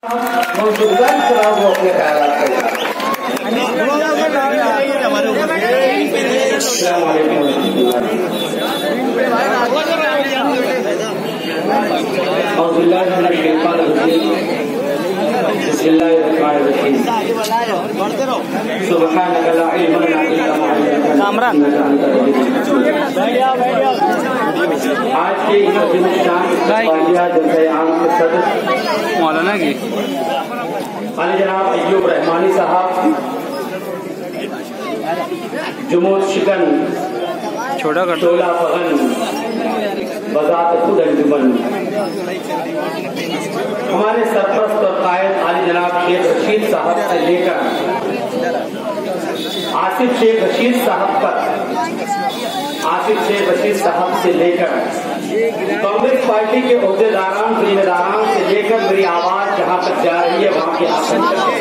अपने ख्याल आज के मौलाना की खाली जनाब अय्यूब रहमानी साहब जुमूद शिकन छोटा कटोला फगन बजात खुद अंजुमन हमारे सरपरस्त और कायद आली जनाब शेख रशीद साहब से लेकर आसिफ शेख रशीद साहब पर आसिफ शेख रशीद साहब से लेकर कांग्रेस पार्टी के ओहदेदारान जिम्मेदारान से लेकर मेरी आवाज जहां तक जा रही है वहां के आसन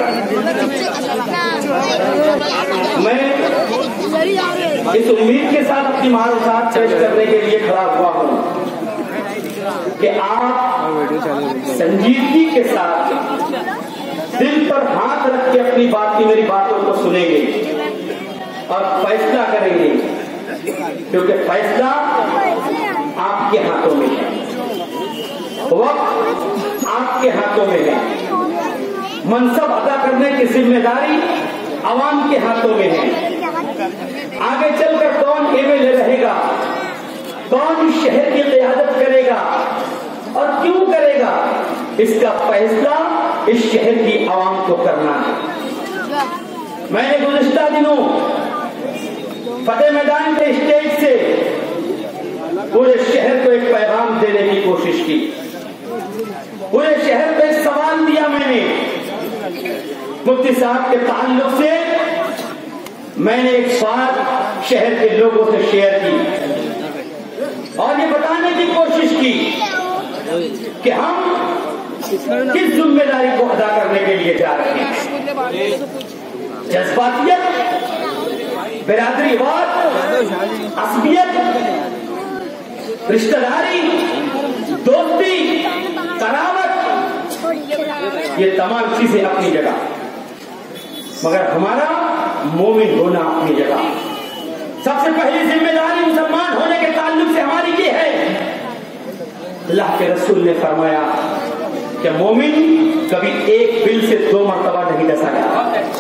मैं इस उम्मीद के साथ अपनी मालूमात पेश करने के लिए खड़ा हुआ हूं कि आप संजीदगी के साथ दिल पर हाथ रख के अपनी बात की मेरी बातों को सुनेंगे और फैसला करेंगे, क्योंकि फैसला आपके हाथों में है, वक्त आपके हाथों में है, मनसब अदा करने की जिम्मेदारी आवाम के हाथों में है। आगे चलकर कौन एमएलए रहेगा, कौन इस शहर की क़ियादत करेगा और क्यों करेगा, इसका फैसला इस शहर की आवाम को करना है। मैंने गुज़िश्ता दिनों फतेह मैदान के स्टेज से पूरे शहर को एक पैगाम देने की कोशिश की, पूरे शहर को एक सवाल दिया मैंने। मुफ्ती साहब के ताल्लुक से मैंने एक बात शहर के लोगों से शेयर की और ये बताने की कोशिश की कि हम किस जिम्मेदारी को अदा करने के लिए जा रहे हैं। जज्बातियत, बिरादरीवाद, असबियत, रिश्तेदारी, दोस्ती, करावत, ये तमाम चीजें अपनी जगह, मगर हमारा मोमिन होना अपनी जगह। सबसे पहली जिम्मेदारी मुसलमान होने के ताल्लुक से हमारी ये है, अल्लाह के रसूल ने फरमाया कि मोमिन कभी एक बिल से 2 मरतबा नहीं डसा जाता।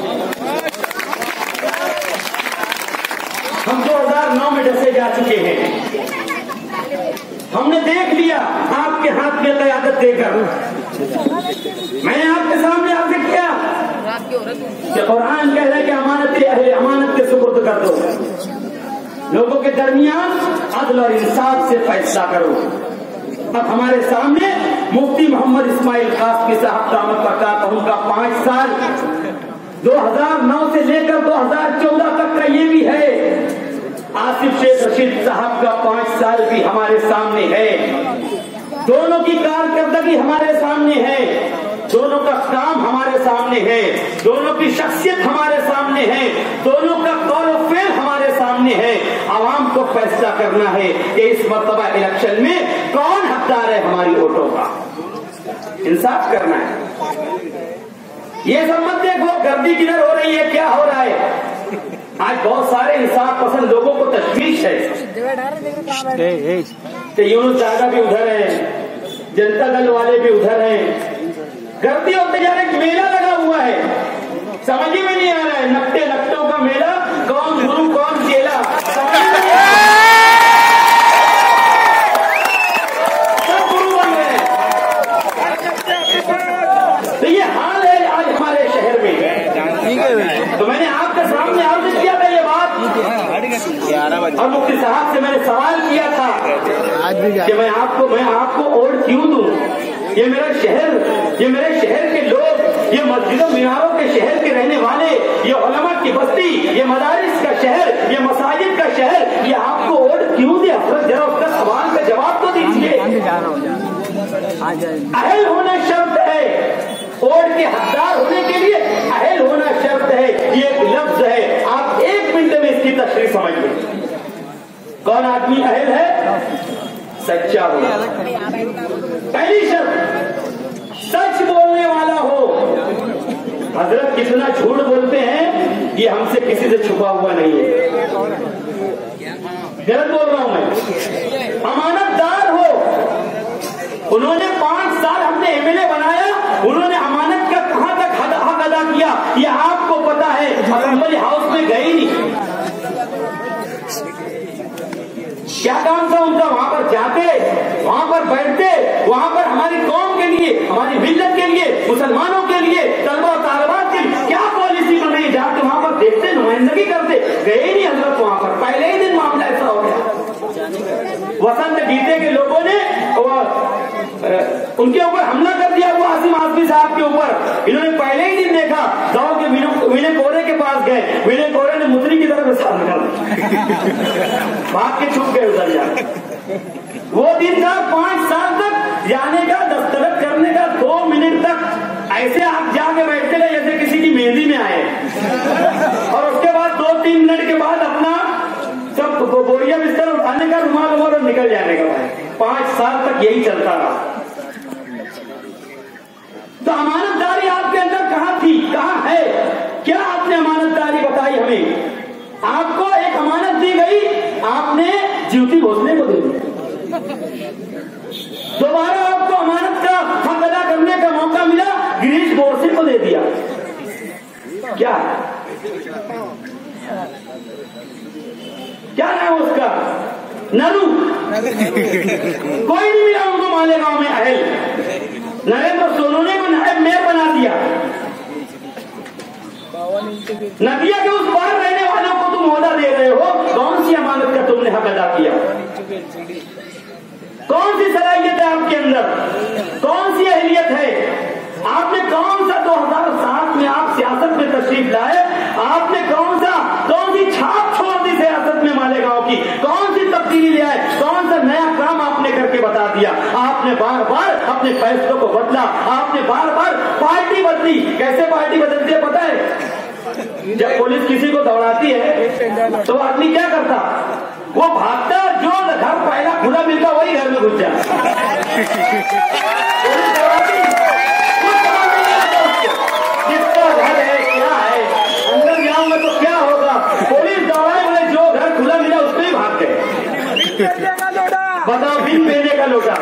हम 2009 में डसे जा चुके हैं, हमने देख लिया आपके हाथ में क़यादत देकर। मैंने आपके सामने आपसे किया कि कुरान कह रहा है कि अमानत के सुपुर्द कर दो, लोगों के दरमियान अदल और इंसाफ से फैसला करो। अब हमारे सामने मुफ्ती मोहम्मद इस्माइल कासमी साहब दामत बरकात उनका 5 साल 2009 से लेकर 2014 तक का ये भी है। आसिफ शेख रशीद साहब का 5 साल भी हमारे सामने है। दोनों की कारकर्दगी हमारे सामने है, दोनों का काम हमारे सामने है, दोनों की शख्सियत हमारे सामने है, दोनों का कौल और फेल हमारे सामने है। आवाम को फैसला करना है कि इस मर्तबा इलेक्शन में कौन हकदार है हमारी वोटों का। इंसाफ करना है। ये सब मत देखो गर्दी किधर हो रही है, क्या हो रहा है। आज बहुत सारे इंसाफ पसंद लोगों को तशवीश है कि यूनुस दादा भी उधर है, जनता दल वाले भी उधर हैं। गर्दी होते जा रहे, मेला लगा हुआ है, समझ में नहीं आ रहा है। नकटे नकटों का मेला, कौन गुरु कौन चेला, समझ में नहीं आ रहा है। सब गुरु बन रहे हैं। तो ये हाल है आज हमारे शहर में। तो मैंने आपके सामने अर्ज किया था ये बात, और मुफ्ती साहब से मैंने सवाल किया था कि मैं आपको वोट क्यों दूं। ये मेरे शहर के लोग, ये मस्जिदों मीनारों के शहर के रहने वाले, ये उलमा की बस्ती, ये मदारिस का शहर, ये मसाजिद का शहर, ये आपको वोट क्यों दे। हजरत जरा उसका सवाल का जवाब तो दीजिए। अहल होना शर्त है, वोट के हकदार होने के लिए अहल होना शर्त है। ये एक लफ्ज है, आप 1 मिनट में इसकी तशरीह समझ लें। कौन आदमी अहल है? सच्चा हो। पहली शर्त सच बोलने वाला हो। हजरत कितना झूठ बोलते हैं, ये हमसे किसी से छुपा हुआ नहीं है। गलत बोल रहा हूं मैं? अमानतदार हो, उन्होंने 5 साल हमने एमएलए बनाया, उन्होंने अमानत का कहां तक हक अदा किया ये आपको पता है। असेंबली हाउस में गए ही नहीं, क्या काम था उनका? वहां पर जाते, वहां पर बैठते, वहां पर हमारी कौम के लिए, हमारी मिल्लत के लिए, मुसलमानों के लिए, तलबा तालिबात की क्या पॉलिसी बन रही है, जाके वहां पर देखते, नुमाइंदगी करते। गए नहीं हजरत वहां पर, पहले ही दिन मामला ऐसा हो गया। वसंत गीते के लोगों ने उनके ऊपर हमला कर दिया, वो आसिम आजमी साहब के ऊपर। इन्होंने पहले ही दिन देखा, गांव के विनय कोरे के पास गए, विनय कोरे ने मुसरी की तरफ इशारा कर दिया, भाग के छुप गए उधर जाके। वो दिन था 5 साल तक जाने का, दस्तखत करने का, 2 मिनट तक ऐसे आप जाके बैठते गए जैसे किसी की मेहंदी में आए, और उसके बाद 2-3 मिनट के बाद अपना सब बोरिया बिस्तर उठाने का, रुमाल और निकल जाने का। 5 साल तक यही चलता रहा। तो अमानतदारी आपके अंदर कहां थी, कहां है? क्या आपने अमानतदारी बताई हमें? आपको एक अमानत दी गई, आपने ज्योति भोसले को दे दी। दोबारा आपको अमानत का हक अदा करने का मौका मिला, गिरीश बोरसे को दे दिया। क्या क्या नाम उसका? नरू। कोई नहीं मिला उनको मालेगांव में अहल। नरेंद्र सोनोने को नायब मेयर बना दिया। नदिया के उस पार रहने वालों को तुम ओहदा दे रहे हो, कौन सी अमानत का तुमने हक अदा किया? कौन सी सलाहियत है आपके अंदर? कौन सी अहलियत है? आपने कौन सा 2007 में आप सियासत में तशरीफ लाए, आपने कौन सी छाप छोड़ दी सियासत में मालेगांव की? कौन सी तब्दीली ले आए? कौन सा नया काम आपने करके बता दिया? आपने बार बार अपने फैसलों को बदला, आपने बार बार पार्टी बदली। कैसे पार्टी बदलती है पता है? जब पुलिस किसी को दौड़ाती है तो आदमी क्या करता? वो भागता, जो घर पहला खुला मिलता वही घर में घुस जाता। पुलिस दौड़ाती, किसका घर है, क्या है, अंदर जाऊंगा तो क्या होगा? पुलिस दौड़ाए, बोले जो घर खुला मिला उसमें ही भाग गए। बताओ, बिन पीने का लोटा।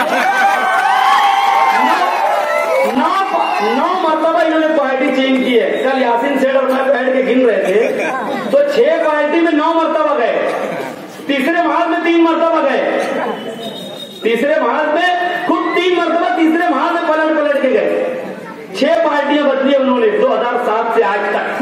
9 मरतबा इन्होंने पार्टी चेंज की है। कल यासीन सेठ और मैं बैठ के गिन रहे थे तो 6 पार्टी में 9 मरतबा गए। तीसरे महाल में 3 मरतबा गए। तीसरे महाल में खुद 3 मरतबा तीसरे महाल में पलट के गए। 6 पार्टियां बदली उन्होंने 2007 से आज तक।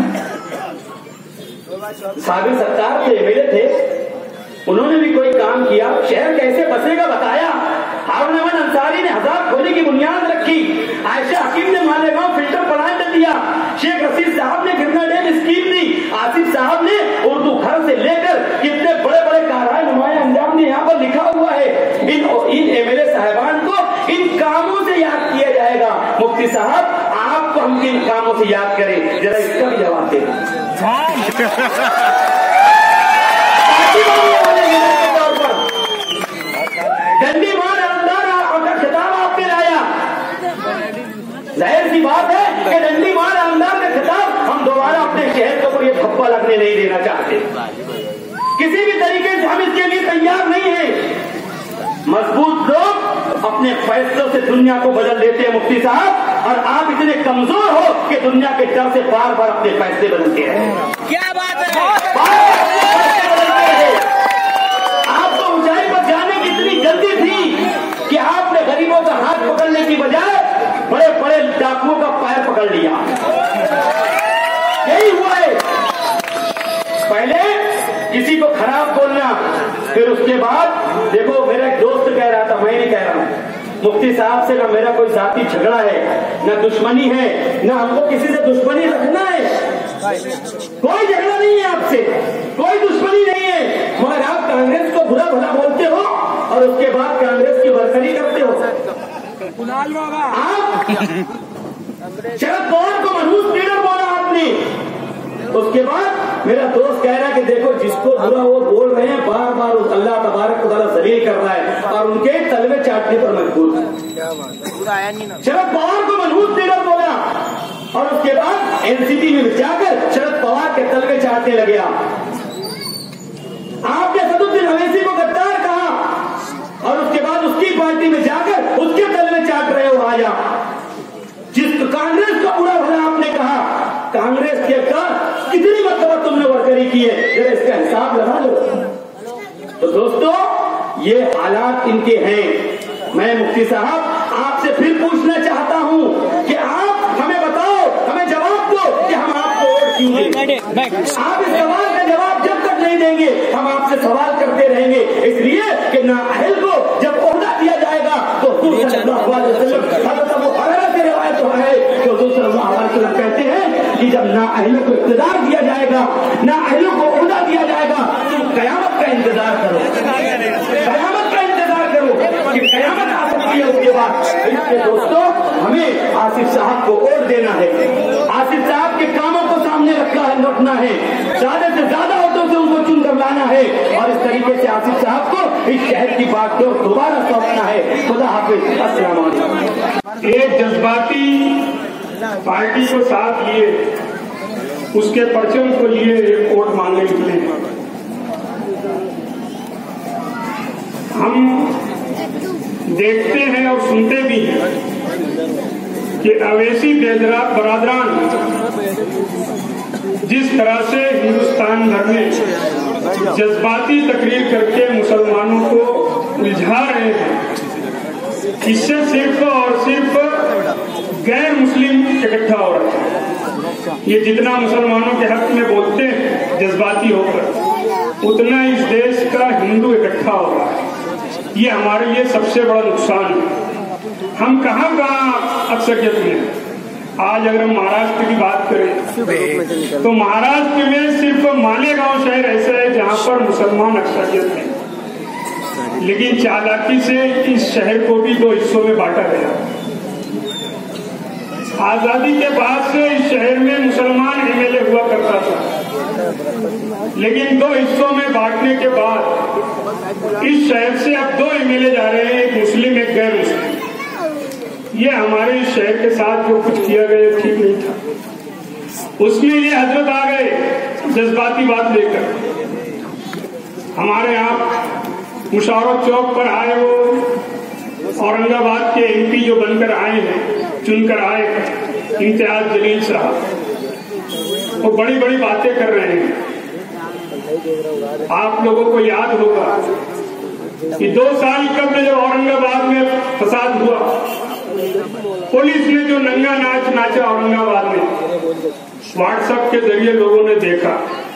साबिर सत्तार थे, एमएलए थे, उन्होंने भी कोई काम किया? शहर कैसे बसेगा बताया। हारून अहमद अंसारी ने हजार खोले की बुनियाद रखी। आयशा हकीम ने मालेगांव फिल्टर प्लांट दिया। शेख रशीद साहब ने गिरना डैम स्कीम दी। आसिफ साहब ने उर्दू घर से लेकर कितने बड़े बड़े कारनामे नुमाया अंजाम दिए। यहाँ पर लिखा हुआ है। इन एमएलए साहिबान को इन कामों से याद किया जाएगा। मुफ्ती साहब, आपको हम किन कामों से याद करें, जरा इसका भी जवाब दें। डंडी मार अंदर का खिताब आपने लाया। जाहिर सी बात है कि डंडी मार अंदर का खिताब हम दोबारा अपने शहर के ऊपर ये धब्बा लगने नहीं देना चाहते। किसी भी तरीके से हम इसके लिए तैयार नहीं है। मजबूत लोग अपने फैसलों से दुनिया को बदल देते हैं मुफ्ती साहब, और आप इतने कमजोर हो कि दुनिया के डर से बार बार अपने फैसले बदलते हैं। क्या बात है? आपको ऊंचाई पर जाने की इतनी जल्दी थी कि आपने गरीबों का हाथ पकड़ने की बजाय बड़े बड़े डाकुओं का पैर पकड़ लिया। यही हुआ है। पहले किसी को खराब बोलना, फिर उसके बाद देखो, मेरा एक दोस्त कह रहा था, मैं नहीं कह रहा हूं, मुफ्ती साहब से ना मेरा कोई जाती झगड़ा है, ना दुश्मनी है, ना हमको किसी से दुश्मनी रखना है। कोई झगड़ा नहीं है आपसे, कोई दुश्मनी नहीं है, मगर आप कांग्रेस को बुरा भला बोलते हो और उसके बाद कांग्रेस की बरकरी करते हो। आप शरद पवार को मनहूस लीडर बोला आपने, उसके बाद मेरा दोस्त कह रहा है कि देखो, जिसको बुरा वो बोल रहे हैं, बार बार अल्लाह तबारक व तआला जलील कर रहा है और उनके तलवे चाटने पर मजबूर है। शरद पवार को मनहूस लीडर बोला और उसके बाद एनसीपी में जाकर शरद पवार के तलवे चाटने लगे। आपने सदुद्दीन अवैसी को गद्दार कहा और उसके बाद उसकी पार्टी में जाकर उसके तलवे चाट रहे हो आज आप। जिस कांग्रेस का बुरा भला आपने कहा, कांग्रेस के का कितनी मतलब तुमने वर्करी की है, जरा इसका हिसाब लगा लो। तो दोस्तों ये हालात इनके हैं। मैं मुफ्ती साहब आपसे फिर पूछना चाहता हूं कि आप हमें बताओ, हमें जवाब दो कि हम आपको वोट क्यों दें। आप इस सवाल का जवाब जब तक नहीं देंगे हम आपसे सवाल करते रहेंगे, इसलिए कि नाअहल को जब ओहदा दिया जाएगा तो कहते हैं कि जब नाअहलों को इक़्तिदार दिया जाएगा, नाअहलों को ओहदा दिया जाएगा तो कयामत का इंतजार करो, कयामत का इंतजार करो कि कयामत आ सकती है उसके बाद। इसलिए दोस्तों हमें आसिफ साहब को वोट देना है, आसिफ साहब के कामों को सामने रखना है, ज्यादा से ज्यादा वोटों से उनको चुनकर लाना है और इस तरीके से आसिफ साहब को इस शहर की बागडोर दोबारा सौंपना है। खुदा हाफिज, अस्सलाम वालेकुम। एक जज्बाती पार्टी को साथ लिए, उसके परचम को लिए एक वोट मांगने निकले। हम देखते हैं और सुनते भी हैं कि अवैसी बरादरान जिस तरह से हिंदुस्तान भर में जज्बाती तकरीर करके मुसलमानों को उलझा रहे हैं, इससे सिर्फ और सिर्फ गैर मुस्लिम इकट्ठा हो रहा है। ये जितना मुसलमानों के हक में बोलते हैं जज्बाती होकर, उतना इस देश का हिंदू इकट्ठा हो रहा है। ये हमारे लिए सबसे बड़ा नुकसान है। हम कहाँ अक्सरियत में, आज अगर हम महाराष्ट्र की बात करें तो महाराष्ट्र में सिर्फ मालेगांव शहर ऐसा है जहाँ पर मुसलमान अक्सरियत है, लेकिन चालाकी से इस शहर को भी दो हिस्सों में बांटा गया। आजादी के बाद से इस शहर में मुसलमान एमएलए हुआ करता था, लेकिन दो हिस्सों में बांटने के बाद इस शहर से अब दो एमएलए जा रहे हैं, एक मुस्लिम एक गैर मुस्लिम। ये हमारे इस शहर के साथ जो कुछ किया गया ठीक नहीं था। उसमें ये हजरत आ गए जज्बाती बात लेकर। हमारे यहाँ मुशावरत चौक पर आए वो औरंगाबाद के एमपी जो बनकर आए हैं, चुनकर आए इम्तियाज जलील साहब, वो बड़ी बड़ी बातें कर रहे हैं। आप लोगों को याद होगा कि 2 साल कबल जब औरंगाबाद में फसाद हुआ, पुलिस ने जो नंगा नाच नाचा औरंगाबाद में, व्हाट्सएप के जरिए लोगों ने देखा।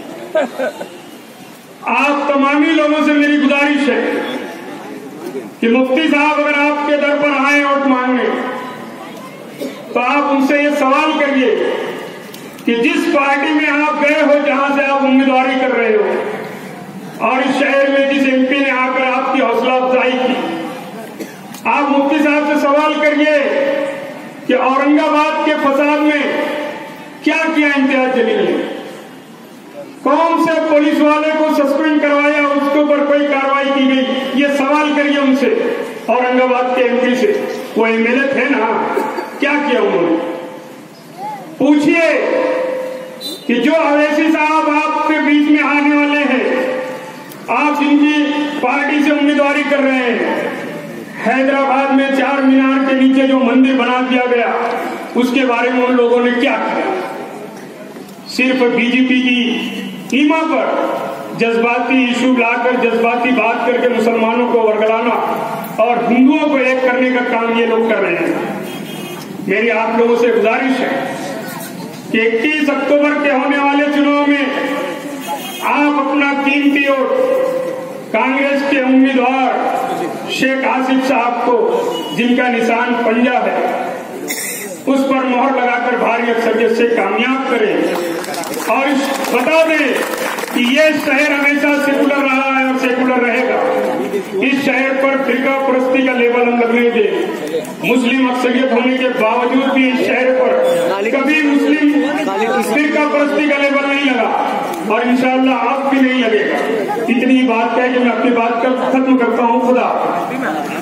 आप तमामी लोगों से मेरी गुजारिश है कि मुफ्ती साहब अगर आपके दर पर आए वोट मांगने तो आप उनसे ये सवाल करिए कि जिस पार्टी में आप गए हो, जहां से आप उम्मीदवारी कर रहे हो, और इस शहर में जिस एमपी ने आकर आपकी हौसला अफजाई की, आप मुफ्ती साहब से सवाल करिए कि औरंगाबाद के फसाद में क्या किया इम्तियाज जलील ने, कौन से पुलिस वाले को सस्पेंड करवाया, उसके ऊपर कोई कार्रवाई की गई, ये सवाल करिए उनसे, औरंगाबाद के एमपी से। वो एमएलए थे ना, क्या किया उन्होंने? पूछिए कि जो अवैसी साहब आपके बीच में आने वाले हैं, आप जिनकी पार्टी से उम्मीदवारी कर रहे हैं, हैदराबाद में 4 मीनार के नीचे जो मंदिर बना दिया गया, उसके बारे में उन लोगों ने क्या किया? सिर्फ बीजेपी की ईमा पर जज्बाती इशू लाकर, जज्बाती बात करके मुसलमानों को वर्गलाना और हिंदुओं को एक करने का काम ये लोग कर रहे हैं। मेरी आप लोगों से गुजारिश है कि 21 अक्टूबर के होने वाले चुनाव में आप अपना कीमती वोट कांग्रेस के उम्मीदवार शेख आसिफ साहब को, जिनका निशान पंजा है, उस पर मोहर लगाकर भारी अक्सरियत से कामयाब करें और बता दें कि ये शहर हमेशा सेकुलर रहा है और सेकुलर रहेगा। इस शहर पर फिरका परस्ती का लेबल हम लगने दें। मुस्लिम अक्सरियत होने के बावजूद भी इस शहर पर कभी मुस्लिम फिरका परस्ती का लेबल नहीं लगा और इंशाअल्लाह आप भी नहीं लगेगा। इतनी बात है कि मैं अपनी बात खत्म करता हूँ। खुदा